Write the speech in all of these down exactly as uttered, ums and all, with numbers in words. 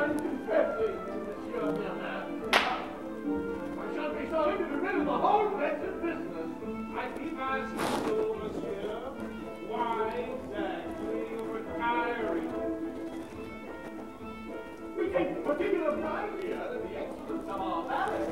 I'm confessing, Monsieur Bernard. I shall be sorry to be rid of the whole wretched business. I keep asking you, Monsieur, why exactly you're retiring? We take particular pride here in the excellence of our ballet.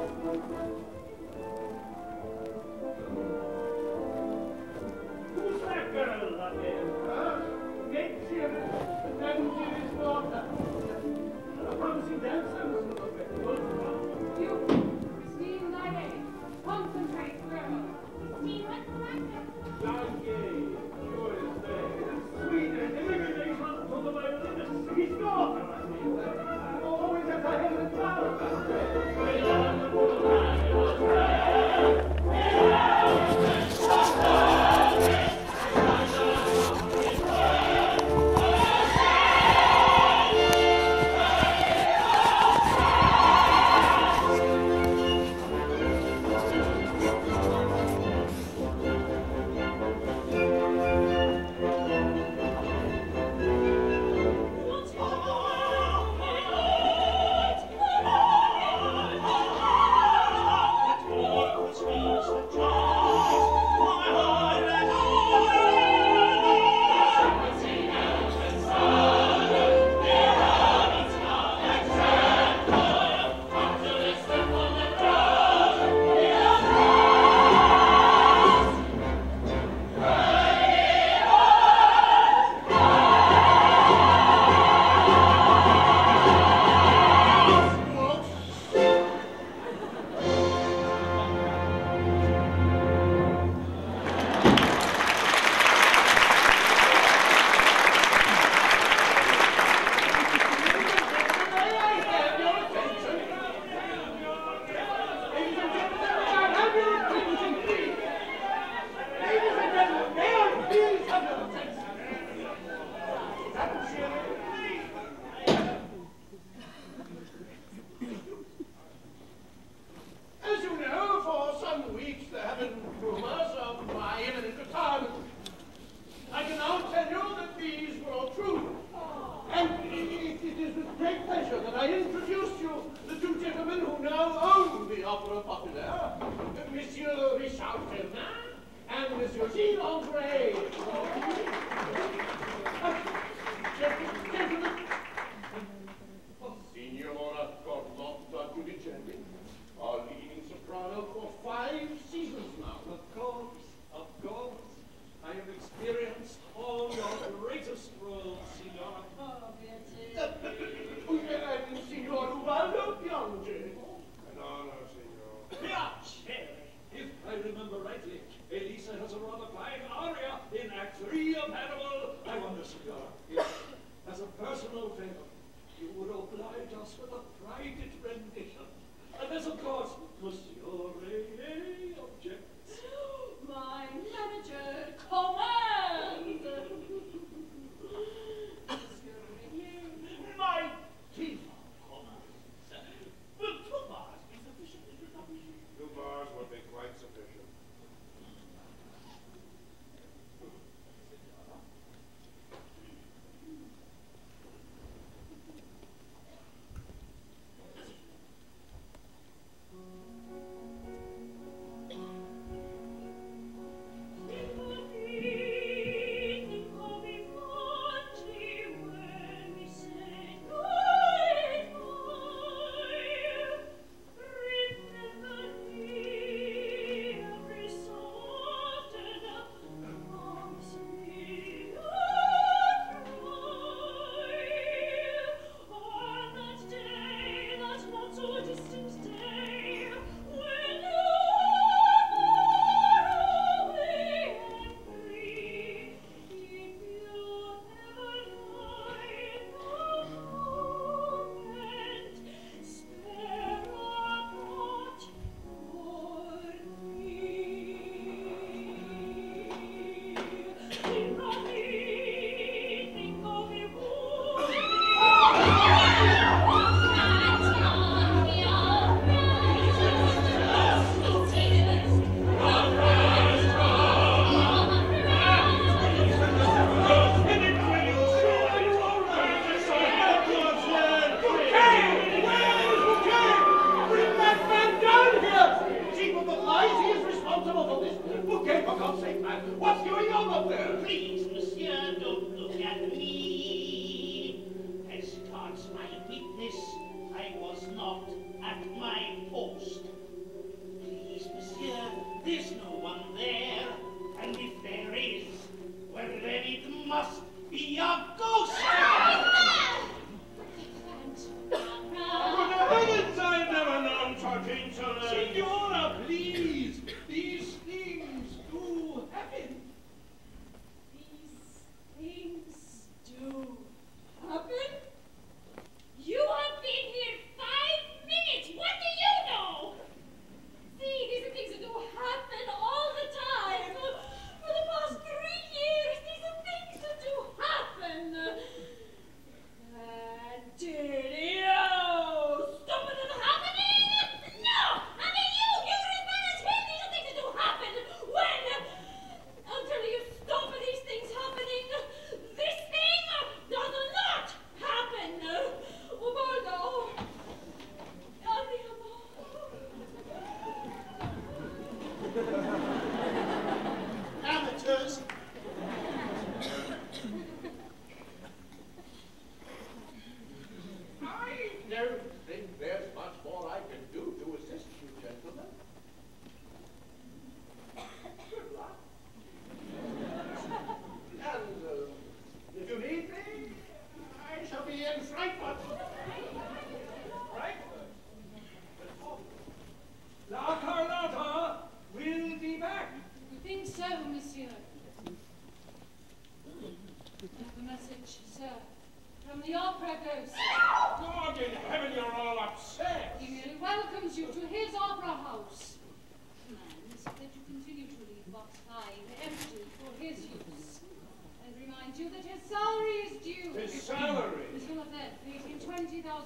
Who's that girl up there? Huh? Kate Sheeran, and Jimmy's daughter. A promising dancer, You, Christine Lyday, concentrate, girl. Christine, what's the matter? John Gay, curious thing. Sweet and immigrating to the violinist. He's daughter, I mean. Always as I have the flower about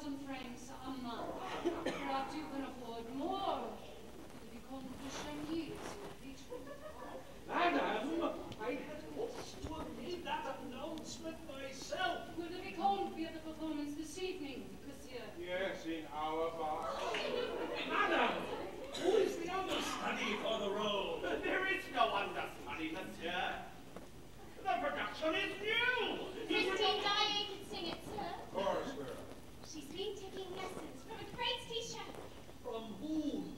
thousand francs a month. Perhaps you can afford more. The Vicomte de Chagny is your patron. Madame, I had hoped to have made that announcement myself. Will the Vicomte be at the performance this evening, monsieur? Yes, in our bar. Madame, who is the understudy for the role? There is no understudy, monsieur. The production is new. Christine Daae can sing it, sir. Of course, girl. She's been taking lessons from a great teacher. From whom?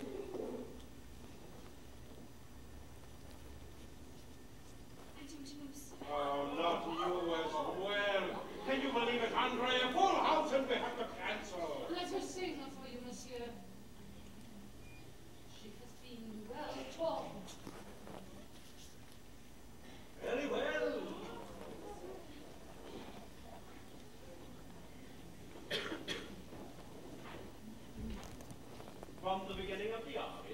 I don't know, sir. Oh, not you as well. Can you believe it, Andre? A full house and we have to cancel. Let her sing for you, monsieur. She has been well taught. Very well. From the beginning of the opera.